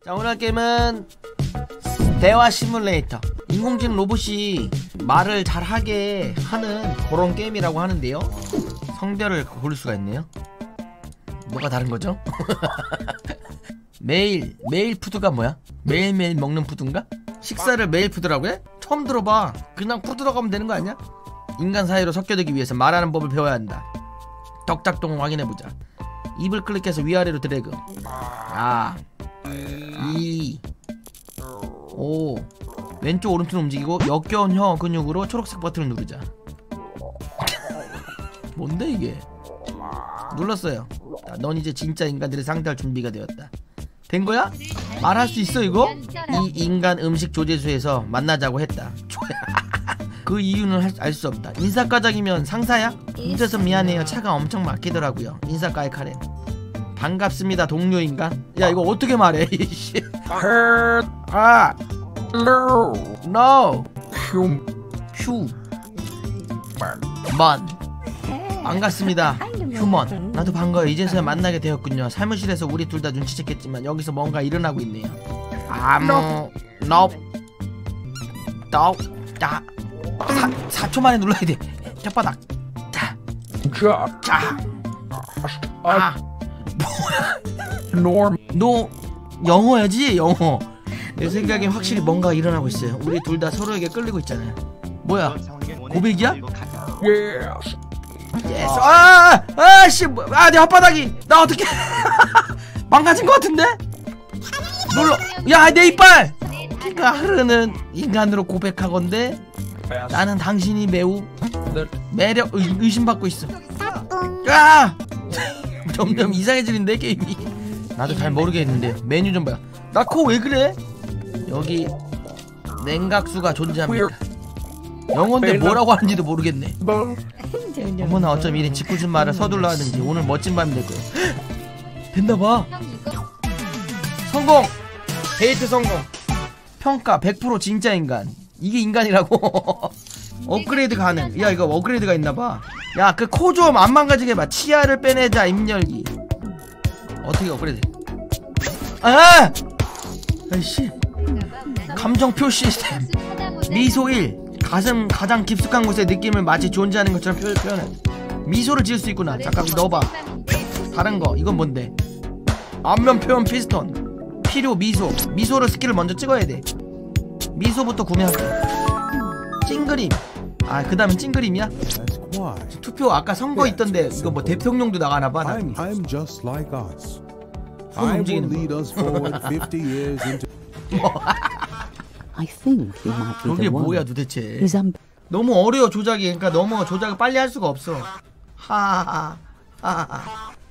자, 오늘 할 게임은 대화 시뮬레이터. 인공지능 로봇이 말을 잘하게 하는 그런 게임이라고 하는데요. 성별을 고를 수가 있네요. 뭐가 다른 거죠? 매일 푸드가 뭐야? 매일매일 먹는 푸드인가? 식사를 매일 푸드라고 해? 처음 들어봐. 그냥 푸드라고 하면 되는 거 아니야? 인간 사이로 섞여들기 위해서 말하는 법을 배워야 한다. 덕작동 확인해보자. 입을 클릭해서 위아래로 드래그. 아 2 5 왼쪽 오른쪽 움직이고 역겨운 혀 근육으로 초록색 버튼을 누르자. 뭔데 이게? 눌렀어요. 자, 넌 이제 진짜 인간들을 상대할 준비가 되었다. 된 거야? 말할 수 있어 이거? 이 인간 음식 조제소에서 만나자고 했다. 그 이유는 알 수 없다. 인사과장이면 상사야? 늦어서 미안해요. 차가 엄청 막히더라고요. 인사과의 카렌. 반갑습니다 동료 인간. 야 이거 어떻게 말해? 아 no 휴먼. 반갑습니다 휴먼. 나도 반가워요. 이제서야 만나게 되었군요. 사무실에서 우리 둘 다 눈치챘겠지만 여기서 뭔가 일어나고 있네요. 아무 자 4초 만에 눌러야 돼. 혓바닥. 뭐야? 너 영어야지 영어. 내 생각엔 확실히 뭔가 일어나고 있어요. 우리 둘 다 서로에게 끌리고 있잖아요. 뭐야? 고백이야? 예스. 내 혓바닥이 나 어떻게 망가진 것 같은데? 눌러. 야 내 이빨. 피가 흐르는 인간으로 고백하건대 나는 당신이 매우 매력 의심받고 있어. 점점 이상해지는데 게임이. 나도 잘 모르겠는데 메뉴 좀 봐. 나 코 왜 그래? 여기 냉각수가 존재합니다. 영어인데 뭐라고 하는지도 모르겠네. 어머나 어쩜 이런 짓궂은 말을 서둘러 하는지. 오늘 멋진 밤이 될 거야. 됐나봐. 성공! 데이트 성공. 평가 100% 진짜 인간. 이게 인간이라고. 업그레이드 가능. 야 이거 업그레이드가 있나봐. 야 그 코 좀 안 망가지게 해봐. 치아를 빼내자 입열기. 어떻게 업그레이드? 아이씨. 감정 표시 시스템. 미소 1. 가슴 가장 깊숙한 곳에 느낌을 마치 존재하는 것처럼 표현해. 미소를 지을 수 있구나. 잠깐 넣어봐. 다른 거 이건 뭔데? 안면 표현 피스톤. 필요 미소. 미소를 스킬을 먼저 찍어야 돼. 미소부터 구매할게. 찡그림. 그 다음엔 찡그림이야? 투표 아까 선거 있던데 이거 뭐 대통령도 나가나봐. 손 움직이는 거. 저게 뭐야 도대체. 너무 어려워 조작이. 그러니까 너무 조작을 빨리 할 수가 없어. 하하하.